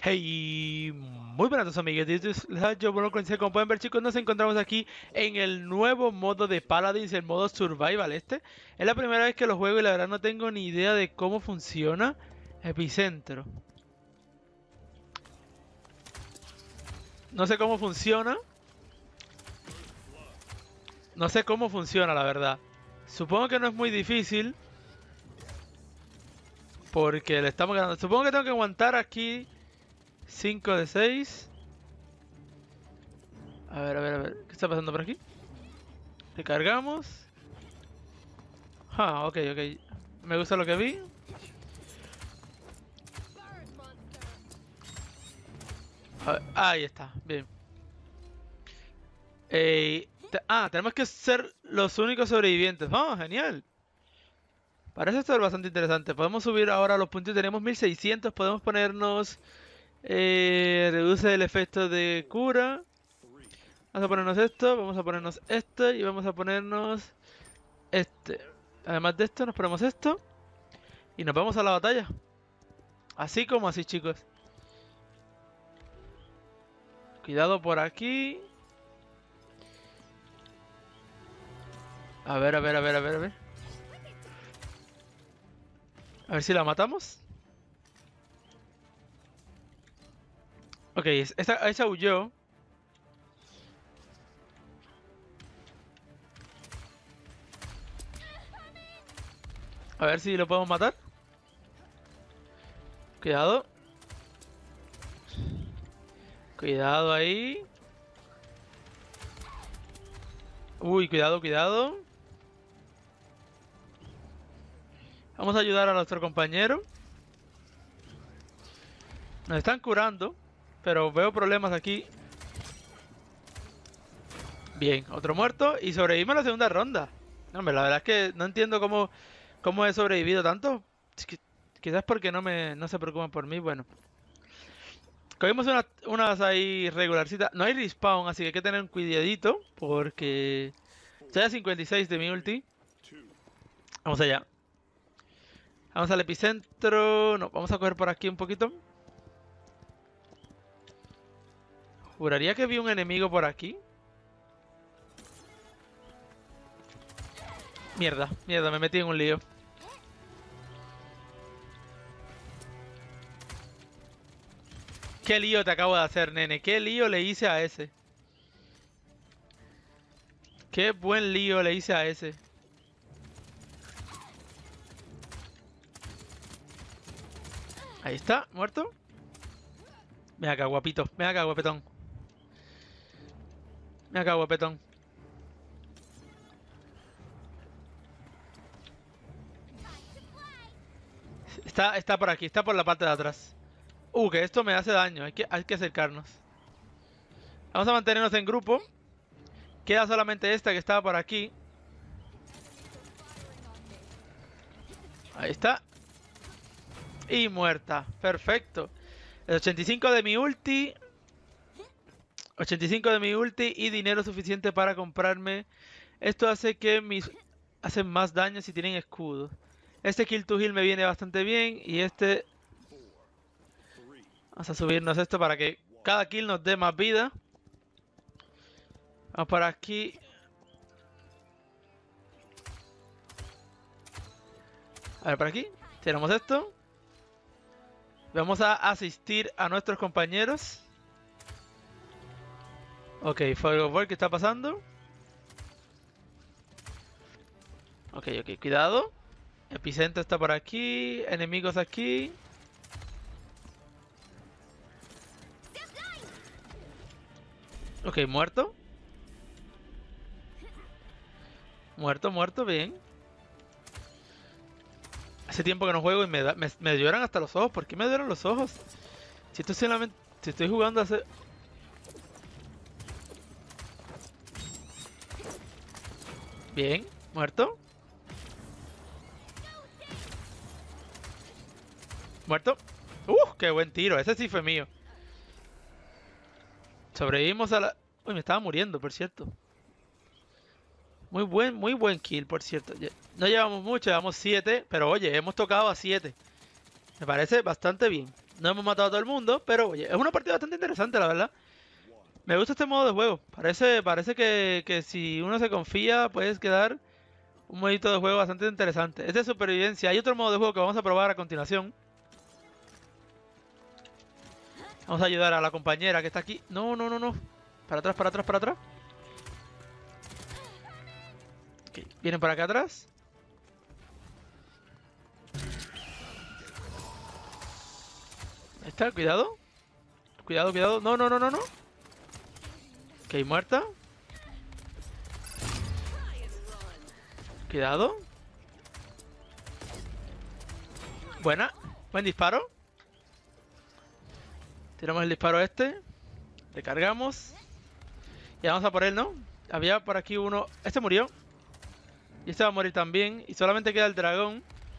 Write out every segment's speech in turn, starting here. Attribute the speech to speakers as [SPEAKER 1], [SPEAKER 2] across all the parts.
[SPEAKER 1] Hey, muy buenas amigos, yo bueno, como pueden ver chicos, nos encontramos aquí en el nuevo modo de Paladins, el modo Survival este. Es la primera vez que lo juego y la verdad no tengo ni idea de cómo funciona Epicentro. No sé cómo funciona. No sé cómo funciona la verdad. Supongo que no es muy difícil. Porque le estamos ganando. Supongo que tengo que aguantar aquí 5 de 6. A ver, a ver, a ver. ¿Qué está pasando por aquí? Recargamos. Ah, ok, ok. Me gusta lo que vi. A ver, ahí está, bien. Tenemos que ser los únicos sobrevivientes. ¡Oh, genial! Parece estar bastante interesante. Podemos subir ahora los puntos. Tenemos 1600. Podemos ponernos... reduce el efecto de cura. Vamos a ponernos esto. Vamos a ponernos esto. Y vamos a ponernos... este. Además de esto, nos ponemos esto. Y nos vamos a la batalla. Así como así, chicos. Cuidado por aquí. A ver, a ver, a ver, a ver, a ver. A ver si la matamos. Ok, esa huyó. A ver si lo podemos matar. Cuidado. Cuidado ahí. Uy, cuidado, cuidado. Vamos a ayudar a nuestro compañero. Nos están curando, pero veo problemas aquí. Bien, otro muerto y sobrevivimos a la segunda ronda. No, hombre, la verdad es que no entiendo cómo he sobrevivido tanto. Es que, quizás porque no se preocupan por mí. Bueno, cogimos unas ahí regularcitas. No hay respawn, así que hay que tener un cuidadito porque estoy a 56 de mi ulti. Vamos allá. Vamos al epicentro. No, vamos a coger por aquí un poquito. Juraría que vi un enemigo por aquí. Mierda, mierda, me metí en un lío. ¿Qué lío te acabo de hacer, nene? ¿Qué lío le hice a ese? Qué buen lío le hice a ese. Ahí está, muerto. Ven acá, guapito. Ven acá, guapetón. Ven acá, guapetón. Está por aquí, está por la parte de atrás. Que esto me hace daño. Hay que acercarnos. Vamos a mantenernos en grupo. Queda solamente esta que estaba por aquí. Ahí está. Y muerta. Perfecto. El 85 de mi ulti. 85 de mi ulti y dinero suficiente para comprarme. Esto hace que mis... hacen más daño si tienen escudo. Este kill to heal me viene bastante bien. Y este... vamos a subirnos esto para que cada kill nos dé más vida. Vamos por aquí. A ver, por aquí. Tenemos esto. Vamos a asistir a nuestros compañeros. Ok, Fuego Ball, ¿qué está pasando? Ok, ok, cuidado. Epicentro está por aquí. Enemigos aquí. Ok, muerto. Muerto, muerto, bien. Hace tiempo que no juego y me lloran hasta los ojos. ¿Por qué me lloran los ojos? Si esto solamente... si estoy jugando hace... Bien, muerto. Muerto. ¡Qué buen tiro! Ese sí fue mío. Sobrevivimos a la... Uy, me estaba muriendo, por cierto. Muy buen kill, por cierto. No llevamos mucho, llevamos 7. Pero oye, hemos tocado a 7. Me parece bastante bien. No hemos matado a todo el mundo, pero oye, es una partida bastante interesante, la verdad. Me gusta este modo de juego. Parece que si uno se confía, puedes quedar un modito de juego bastante interesante. Es de supervivencia. Hay otro modo de juego que vamos a probar a continuación. Vamos a ayudar a la compañera que está aquí. No, no, no, no. Para atrás, para atrás, para atrás. Ok, vienen para acá atrás. Ahí está, cuidado. Cuidado, cuidado. No, no, no, no, no. Ok, muerta. Cuidado. Buena. Buen disparo. Tiramos el disparo este. Recargamos. Y vamos a por él, ¿no? Había por aquí uno. Este murió. Y este va a morir también. Y solamente queda el dragón.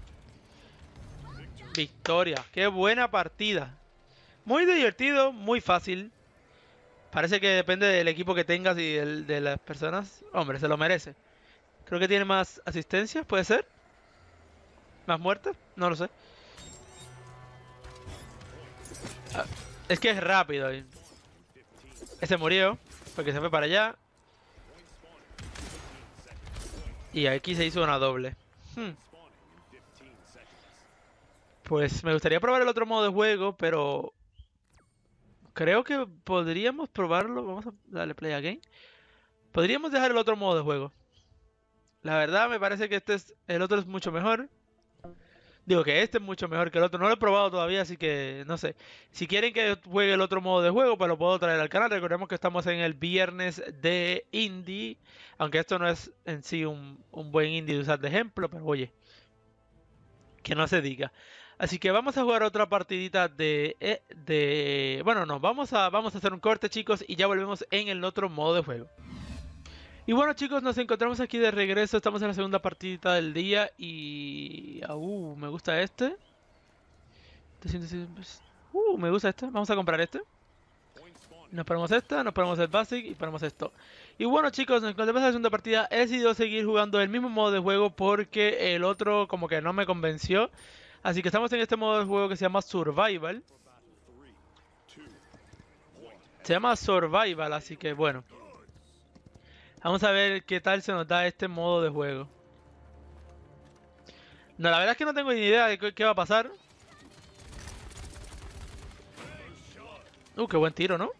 [SPEAKER 1] Victoria. Qué buena partida. Muy divertido, muy fácil. Parece que depende del equipo que tengas y de las personas. Hombre, se lo merece. Creo que tiene más asistencias, ¿puede ser? ¿Más muertes? No lo sé. Ah, es que es rápido. Ese murió porque se fue para allá. Y aquí se hizo una doble. Pues me gustaría probar el otro modo de juego, pero creo que podríamos probarlo. Vamos a darle play again. Podríamos dejar el otro modo de juego. La verdad me parece que el otro es mucho mejor. Digo que este es mucho mejor que el otro. No lo he probado todavía, así que no sé. Si quieren que juegue el otro modo de juego, pues lo puedo traer al canal. Recordemos que estamos en el viernes de indie. Aunque esto no es en sí un buen indie de usar de ejemplo, pero oye, que no se diga. Así que vamos a jugar otra partidita bueno, no, vamos a hacer un corte, chicos, y ya volvemos en el otro modo de juego. Y bueno, chicos, nos encontramos aquí de regreso. Estamos en la segunda partidita del día y... me gusta este. Me gusta este. Vamos a comprar este. Nos ponemos esta, nos ponemos el basic y ponemos esto. Y bueno, chicos, nos encontramos en la segunda partida. He decidido seguir jugando el mismo modo de juego porque el otro como que no me convenció. Así que estamos en este modo de juego que se llama Survival. Se llama Survival, así que bueno. Vamos a ver qué tal se nos da este modo de juego. No, la verdad es que no tengo ni idea de qué va a pasar. Qué buen tiro, ¿no?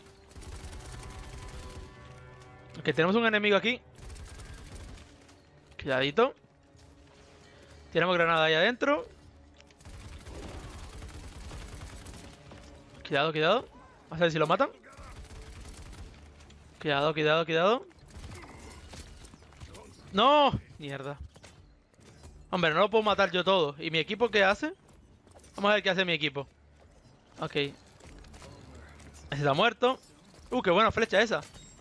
[SPEAKER 1] Ok, tenemos un enemigo aquí. Cuidadito. Tenemos granada ahí adentro. Cuidado, cuidado. Vamos a ver si lo matan. Cuidado, cuidado, cuidado. ¡No! Mierda. Hombre, no lo puedo matar yo todo. ¿Y mi equipo qué hace? Vamos a ver qué hace mi equipo. Ok. Ese está muerto. Qué buena flecha esa.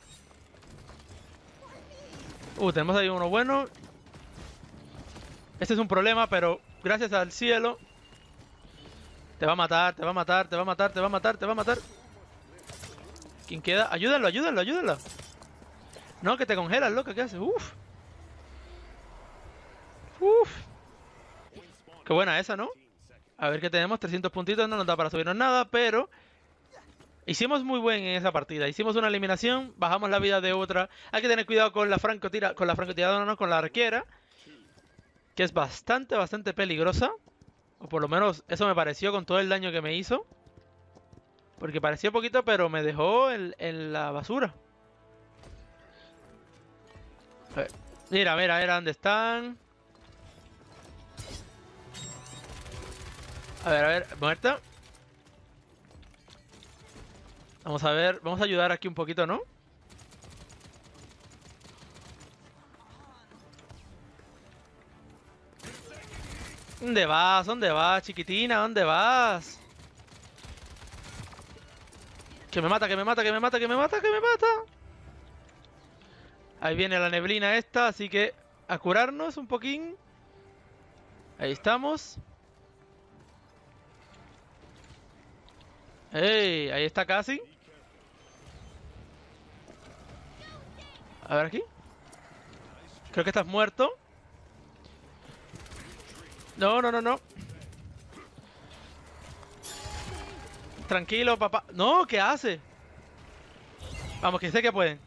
[SPEAKER 1] Tenemos ahí uno bueno. Este es un problema, pero gracias al cielo. Te va a matar, te va a matar, te va a matar, te va a matar, te va a matar. ¿Quién queda? Ayúdalo, ayúdalo, ayúdalo. No, que te congelas, loca, ¿qué haces? Uf. Uf. Qué buena esa, ¿no? A ver qué tenemos, 300 puntitos, no nos da para subirnos nada, pero... Hicimos muy buen en esa partida. Hicimos una eliminación, bajamos la vida de otra. Hay que tener cuidado con la francotiradora, no, con la arquera. Que es bastante, bastante peligrosa. O por lo menos eso me pareció con todo el daño que me hizo. Porque parecía poquito, pero me dejó en la basura. A ver. Mira, mira, ¿dónde están? A ver, muerta. Vamos a ver, vamos a ayudar aquí un poquito, ¿no? ¿Dónde vas? ¿Dónde vas, chiquitina? ¿Dónde vas? Que me mata, que me mata, que me mata, que me mata, que me mata. Ahí viene la neblina esta, así que a curarnos un poquín. Ahí estamos. ¡Ey! Ahí está casi. A ver aquí. Creo que estás muerto. No, no, no, no. Tranquilo, papá. No, ¿qué hace? Vamos, que sé que pueden.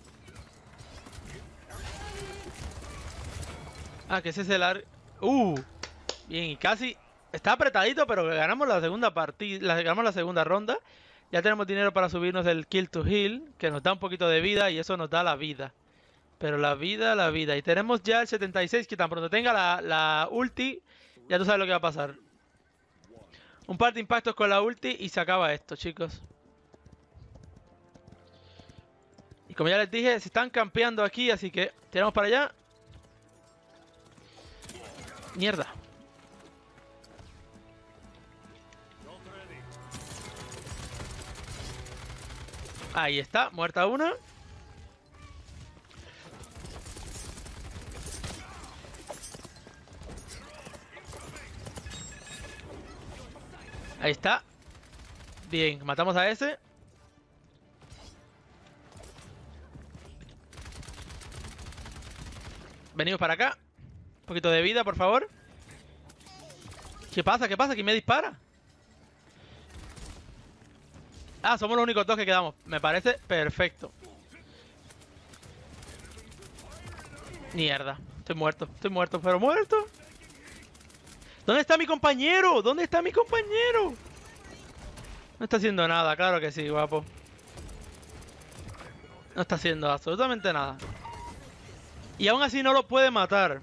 [SPEAKER 1] Ah, que ese es el ar... Bien, y casi... Está apretadito, pero ganamos la segunda partida, ganamos la segunda ronda. Ya tenemos dinero para subirnos el Kill to Heal, que nos da un poquito de vida y eso nos da la vida. Pero la vida, la vida. Y tenemos ya el 76, que tan pronto tenga la ulti, ya tú sabes lo que va a pasar. Un par de impactos con la ulti y se acaba esto, chicos. Y como ya les dije, se están campeando aquí, así que tiramos para allá. Mierda. Ahí está, muerta una. Ahí está. Bien, matamos a ese. Venimos para acá. Un poquito de vida, por favor. ¿Qué pasa? ¿Qué pasa? ¿Quién me dispara? Ah, somos los únicos dos que quedamos. Me parece perfecto. Mierda. Estoy muerto, pero muerto. ¿Dónde está mi compañero? ¿Dónde está mi compañero? No está haciendo nada, claro que sí, guapo. No está haciendo absolutamente nada. Y aún así no lo puede matar.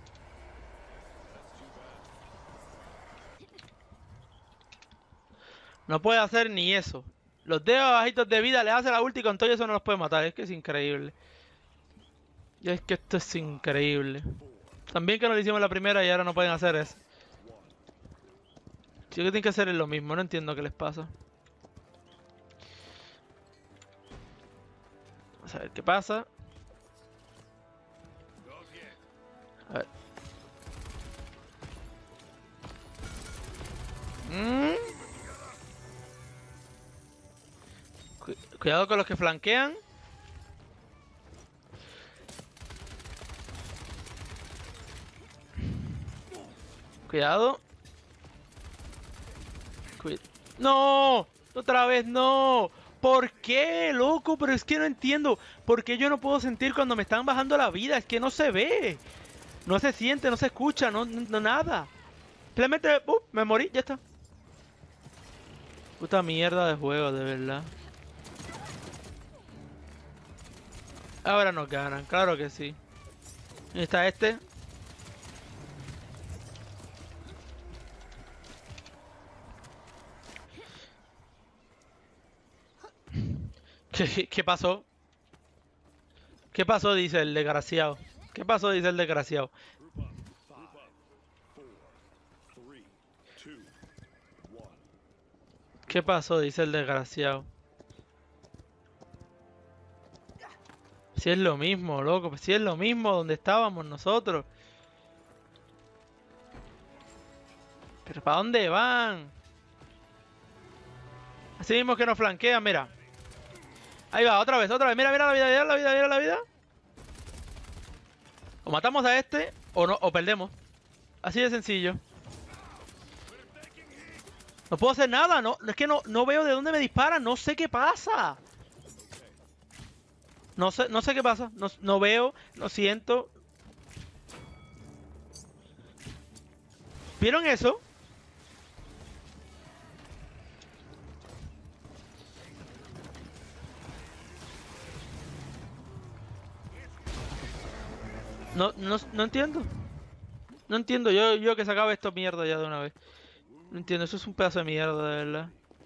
[SPEAKER 1] No puede hacer ni eso. Los dedos bajitos de vida le hace la ulti y con todo eso no los puede matar. Es que es increíble. Y es que esto es increíble. También que no lo hicimos la primera y ahora no pueden hacer eso. Sí, que tienen que hacer es lo mismo. No entiendo qué les pasa. Vamos a ver qué pasa. A ver. Cuidado con los que flanquean. Cuidado. ¡No! ¡Otra vez no! ¿Por qué, loco? Pero es que no entiendo. ¿Por qué yo no puedo sentir cuando me están bajando la vida? Es que no se ve. No se siente, no se escucha, no nada. Simplemente, me morí, ya está. Puta mierda de juego, de verdad. Ahora nos ganan, claro que sí. Ahí está este. ¿Qué pasó? ¿Qué pasó? Dice el desgraciado. ¿Qué pasó? Dice el desgraciado. ¿Qué pasó? Dice el desgraciado. Si es lo mismo, loco. Si es lo mismo donde estábamos nosotros. ¿Pero para dónde van? Así mismo que nos flanquean, mira. Ahí va, otra vez. Mira, mira la vida, mira la vida, mira la vida. O matamos a este o no, o perdemos. Así de sencillo. No puedo hacer nada, no, es que no veo de dónde me disparan, no sé qué pasa. No sé qué pasa, no veo, no siento. ¿Vieron eso? No entiendo. No entiendo, yo que sacaba esto mierda ya de una vez. No entiendo, eso es un pedazo de mierda, de verdad.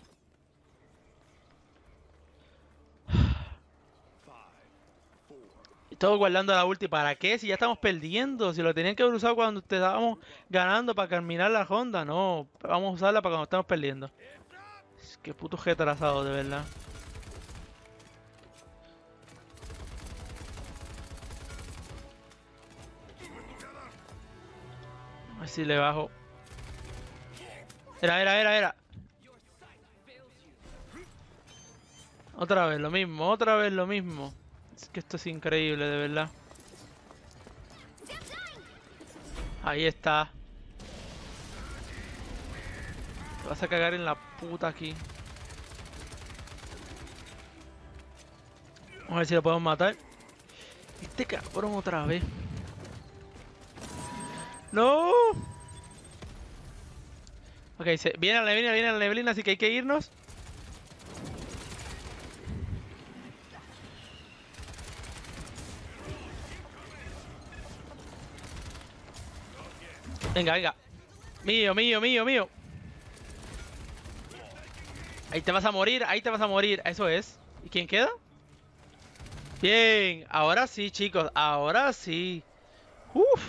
[SPEAKER 1] Y todo guardando la ulti, ¿para qué? Si ya estamos perdiendo, si lo tenían que haber usado cuando estábamos ganando para terminar la ronda, no. Vamos a usarla para cuando estamos perdiendo. Qué puto retrasado, de verdad. A ver si le bajo. Era. Otra vez lo mismo. Es que esto es increíble, de verdad. Ahí está. Te vas a cagar en la puta aquí. Vamos a ver si lo podemos matar. Este cabrón otra vez. ¡No! Ok, viene la neblina, así que hay que irnos. Venga, venga. Mío, mío, mío, mío. Ahí te vas a morir, ahí te vas a morir. Eso es. ¿Y quién queda? Bien, ahora sí, chicos. Ahora sí. Uf.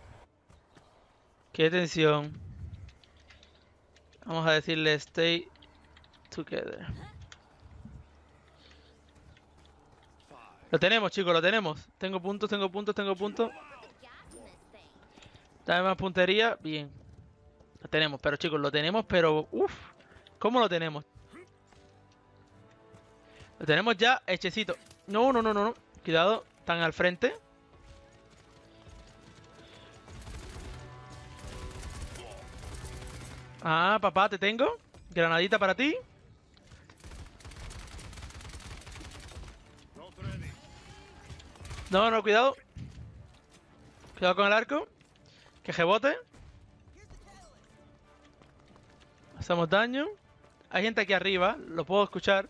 [SPEAKER 1] Qué tensión. Vamos a decirle stay together. Lo tenemos, chicos, lo tenemos. Tengo puntos, tengo puntos, tengo puntos. Dame más puntería. Bien. Lo tenemos, pero chicos, lo tenemos, pero... Uf. ¿Cómo lo tenemos? Lo tenemos ya hechecito. No, no, no, no, no. Cuidado, están al frente. Ah, papá, te tengo. Granadita para ti. No, no, cuidado. Cuidado con el arco. Que rebote. Hacemos daño. Hay gente aquí arriba, lo puedo escuchar.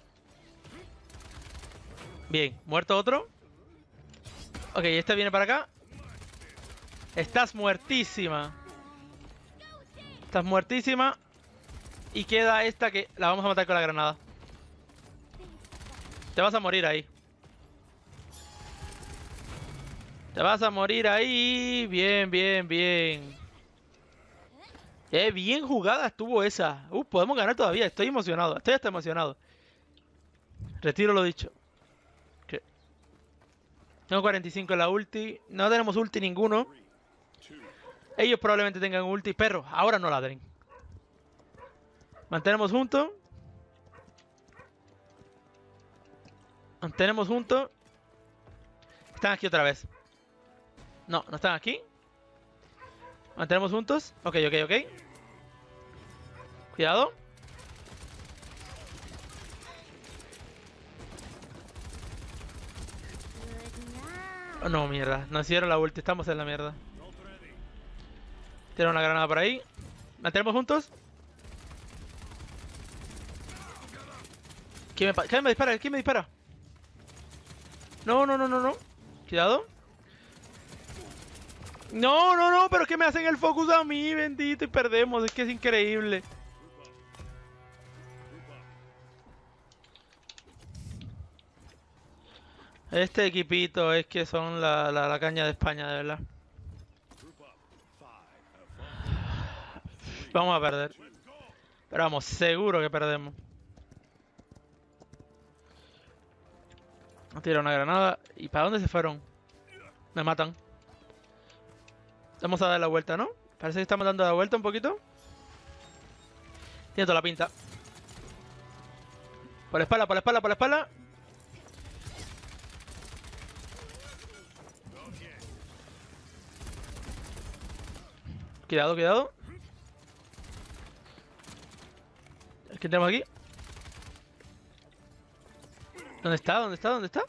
[SPEAKER 1] Bien, muerto otro. Ok, este viene para acá. Estás muertísima. Estás muertísima. Y queda esta que la vamos a matar con la granada. Te vas a morir ahí. Te vas a morir ahí. Bien, bien, bien. Bien jugada estuvo esa. Podemos ganar todavía. Estoy emocionado. Estoy hasta emocionado. Retiro lo dicho. ¿Qué? Tengo 45 en la ulti. No tenemos ulti ninguno. Ellos probablemente tengan ulti. Perro, ahora no ladren. Mantenemos juntos. Mantenemos juntos. Están aquí otra vez. No, no están aquí. Mantenemos juntos. Ok, ok, ok. Cuidado. Oh, no, mierda. Nos hicieron la ulti. Estamos en la mierda. Tiene una granada por ahí. Mantenemos juntos. ¿Quién me dispara? ¿Quién me dispara? No, no, no, no, no. Cuidado. No, no, no, pero es que me hacen el focus a mí, bendito, y perdemos. Es que es increíble. Este equipito es que son la caña de España, de verdad. Vamos a perder. Pero vamos, seguro que perdemos. Tira una granada. ¿Y para dónde se fueron? Me matan. Vamos a dar la vuelta, ¿no? Parece que estamos dando la vuelta un poquito. Tiene toda la pinta. Por la espalda, por la espalda, por la espalda. Cuidado, cuidado. ¿Qué tenemos aquí? ¿Dónde está? ¿Dónde está? ¿Dónde está?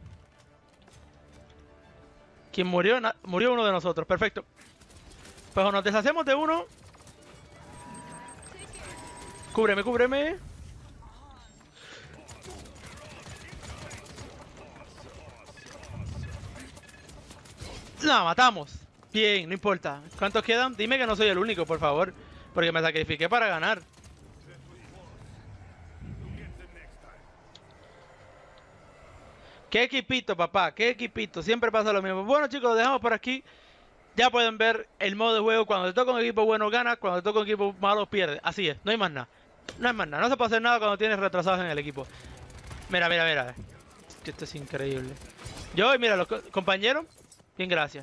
[SPEAKER 1] ¿Quién murió? Murió uno de nosotros. Perfecto. Pues nos deshacemos de uno. Cúbreme, cúbreme. La matamos. Bien, no importa. ¿Cuántos quedan? Dime que no soy el único, por favor. Porque me sacrifiqué para ganar. ¿Qué equipito, papá? ¿Qué equipito? Siempre pasa lo mismo. Bueno, chicos, lo dejamos por aquí. Ya pueden ver el modo de juego. Cuando te toca un equipo bueno, gana. Cuando te toca un equipo malo, pierde. Así es, no hay más nada. No hay más nada. No se puede hacer nada cuando tienes retrasados en el equipo. Mira, mira, mira. Esto es increíble. Yo, y mira, los compañeros. Bien, gracias.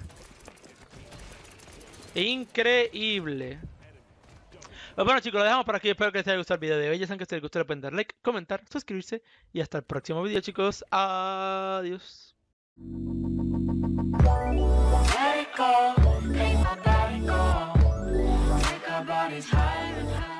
[SPEAKER 1] Increíble. Pues bueno, chicos, lo dejamos por aquí. Espero que les haya gustado el video de hoy. Ya saben que si les gustó, le pueden dar like, comentar, suscribirse. Y hasta el próximo video, chicos. Adiós. Let it go, ain't nobody go. Take our bodies higher and higher.